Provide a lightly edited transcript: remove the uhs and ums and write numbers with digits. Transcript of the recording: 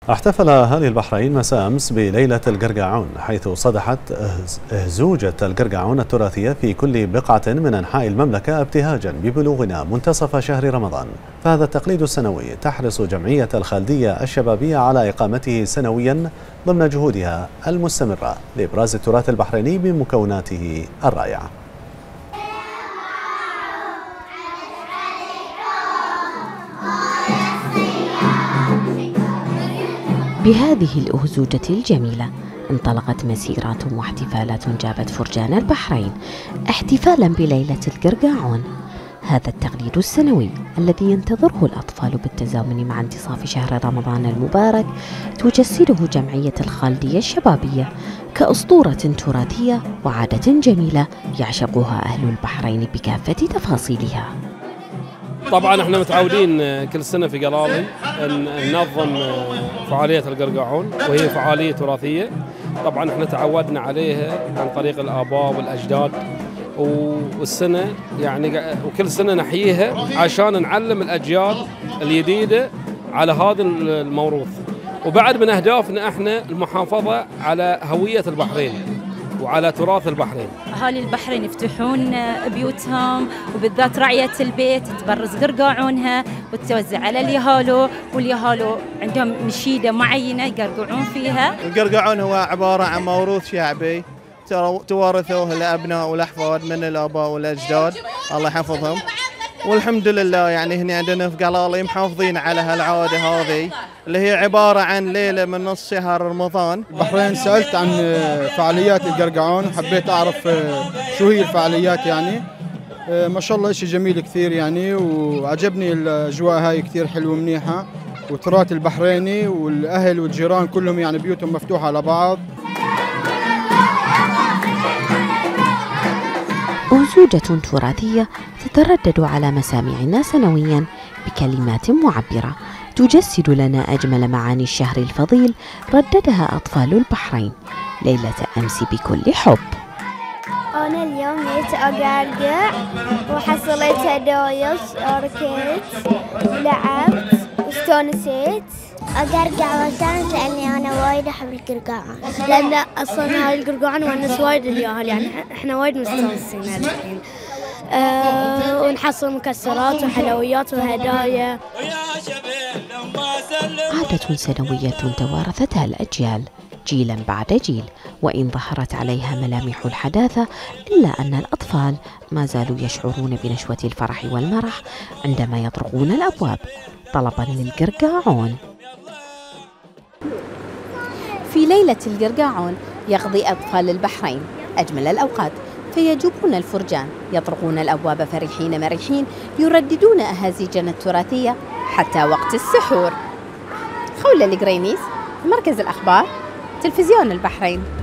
احتفل أهالي البحرين مساء أمس بليلة القرقاعون، حيث صدحت أهزوجة القرقاعون التراثية في كل بقعة من أنحاء المملكة ابتهاجا ببلوغنا منتصف شهر رمضان. فهذا التقليد السنوي تحرص جمعية الخالدية الشبابية على إقامته سنويا ضمن جهودها المستمرة لإبراز التراث البحريني بمكوناته الرائعة. بهذه الأهزوجة الجميلة انطلقت مسيرات واحتفالات جابت فرجان البحرين احتفالا بليلة القرقاعون، هذا التقليد السنوي الذي ينتظره الأطفال بالتزامن مع انتصاف شهر رمضان المبارك. تجسده جمعية الخالدية الشبابية كأسطورة تراثية وعادة جميلة يعشقها أهل البحرين بكافة تفاصيلها. طبعا احنا متعودين كل سنه في قلالي ان ننظم فعاليه القرقاعون، وهي فعاليه تراثيه. طبعا احنا تعودنا عليها عن طريق الاباء والاجداد، والسنه يعني وكل سنه نحييها عشان نعلم الاجيال الجديده على هذا الموروث. وبعد من اهدافنا احنا المحافظه على هويه البحرين وعلى تراث البحرين. أهالي البحرين يفتحون بيوتهم وبالذات رعية البيت تبرز قرقاعونها وتوزع على اليهالو، واليهالو عندهم نشيدة معينة يقرقعون فيها. القرقاعون هو عبارة عن موروث شعبي توارثوه الأبناء والأحفاد من الآباء والأجداد، الله يحفظهم. والحمد لله يعني هنا عندنا في قلالي محافظين على هالعادة هذه اللي هي عبارة عن ليلة من نص شهر رمضان. البحرين سألت عن فعاليات القرقاعون وحبيت أعرف شو هي الفعاليات يعني. ما شاء الله شيء جميل كثير يعني، وعجبني الأجواء هاي كثير حلوة منيحة، والتراث البحريني والأهل والجيران كلهم يعني بيوتهم مفتوحة على بعض. أهزوجة تراثية تتردد على مسامعنا سنويا بكلمات معبرة تجسد لنا أجمل معاني الشهر الفضيل رددها أطفال البحرين ليلة أمس بكل حب. أنا اليوم جيت أقرقع وحصلت هدايا، ركضت ولعبت واستانست. أقرقع واستانس لأني أنا وايد أحب القرقاعون، لأن أصلا هاي القرقاعون ونس وايد الياهل، يعني إحنا وايد مستانسين الحين. ونحصل مكسرات وحلويات وهدايا. عادة سنوية توارثتها الأجيال جيلا بعد جيل، وإن ظهرت عليها ملامح الحداثة إلا أن الأطفال ما زالوا يشعرون بنشوة الفرح والمرح عندما يطرقون الأبواب طلبا للقرقاعون. في ليلة القرقاعون يقضي أطفال البحرين أجمل الأوقات، فيجوبون الفرجان، يطرقون الأبواب فرحين مرحين، يرددون أهازيجنا التراثية حتى وقت السحور. خولة القرينيس، مركز الأخبار، تلفزيون البحرين.